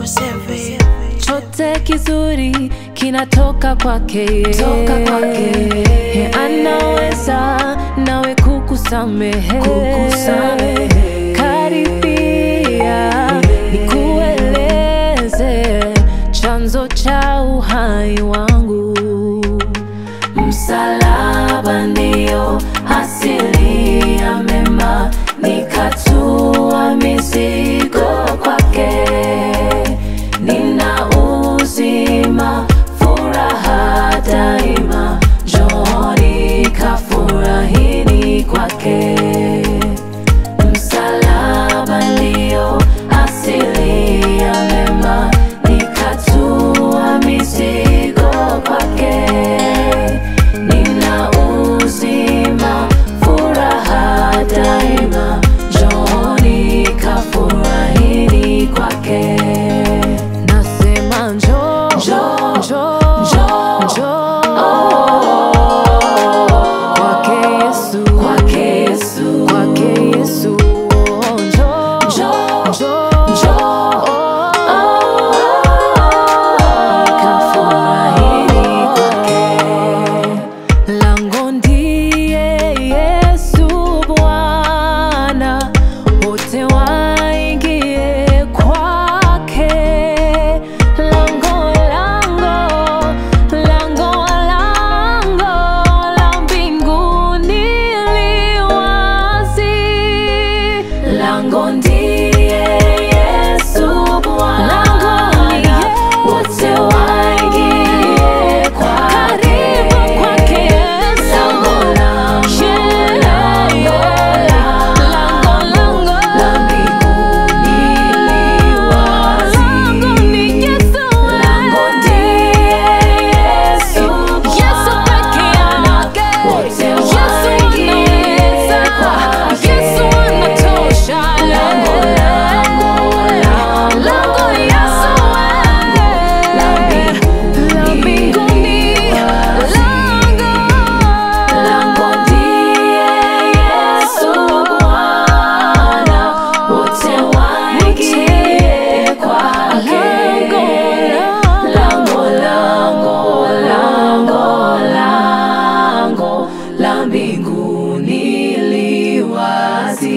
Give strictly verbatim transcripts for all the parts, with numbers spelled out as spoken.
Chote kizuri kinatoka kwake, toka kwake. Anaweza nawe kukusamehe, kukusamehe. Karibia nikueleze chanzo cha uhai wangu. Msalaba ndio asili ya mema, nikatua mizigo kwake. Nina uzima, furaha daima, njooni kafurahini kwake. Msalaba ndio asili ya mema, nikatua mizigo kwake. Nina uzima, furaha daima, njooni kafurahini kwake. Njoo, njoo, njoo, kwake Yesu, kwake Yesu, kwake Yesu. Njoo, njoo, njoo, kafurahini kwake. Lango ndiye Yesu Bwana, wote waingie kwake. Lango ndiye Yesu Bwana, wote waingie kwake. Lango, lango, lango, lango la mbinguni li wazi. Lango ndiye Yesu Bwana, wote waingie kwake.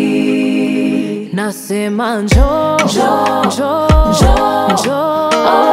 Nasema njoo, njoo, njoo, njoo.